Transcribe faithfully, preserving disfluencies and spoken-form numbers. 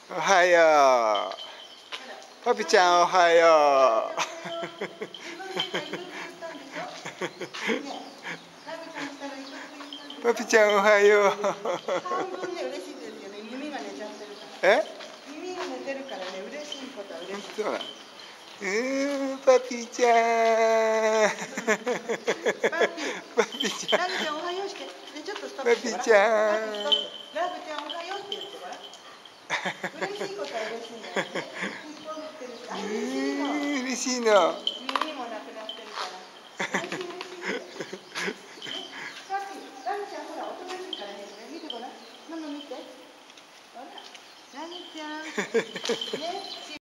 おはよう。パピちゃんおはよう。パピちゃんおはよう。 半分ね嬉しいんですよね。耳が寝ちゃってるから。 え？ 耳が寝てるからね嬉しいことは嬉しい。 そうだ。うーん、パピちゃん。パピちゃん。 ラブちゃんおはようして。でちょっとストッパプしてごらん。 ピちゃん。 ラブちゃんおはようって言ってごらん。嬉しいことは嬉しいんだよね。あ、嬉しいの。 嬉しいの。 耳もなくなってるから。嬉しい嬉しい。パピ、ラブちゃんほらおとなしいからね。見てごらん。ママ見て。ほら、ラブちゃん。ね。